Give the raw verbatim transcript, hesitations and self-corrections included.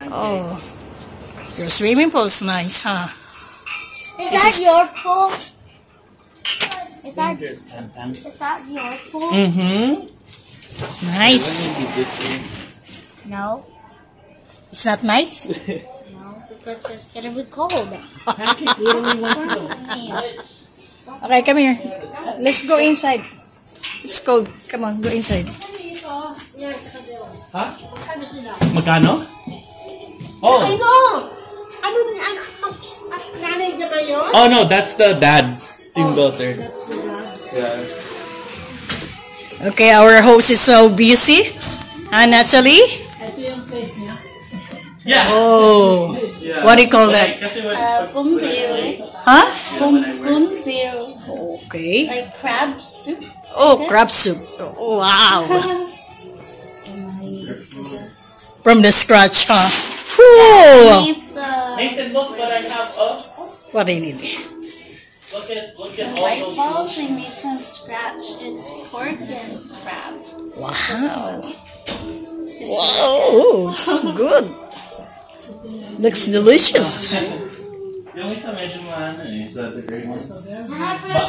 Oh, your swimming pool is nice, huh? Is that is your pool? Is that, is that your pool? Mm-hmm. It's nice. No. It's not nice? No, because it's gonna be cold. Okay, come here. Let's go inside. It's cold. Come on, go inside. Ha? Magkano? Oh. I know! Ano, ano, nanay niya ba yun? Oh no, that's the dad. Team daughter. That's the dad. Yeah. Okay, our host is so busy. Ah, Nathalie? Ito yung place niya. Yeah. Oh. Yeah. What do you call that? Uh, bumbil. Huh? Bum, bumbil. Okay. Like crab soup. Oh, crab soup. Oh, wow. From the scratch, huh? Whew. Leave the Nathan, look what I have. Oh, What do you need? look at look at all white those. balls we made from scratch. It's pork and crab. Wow. It's Wow. It's good. Looks delicious. Yung isa medyo maano eh. Is that the great one?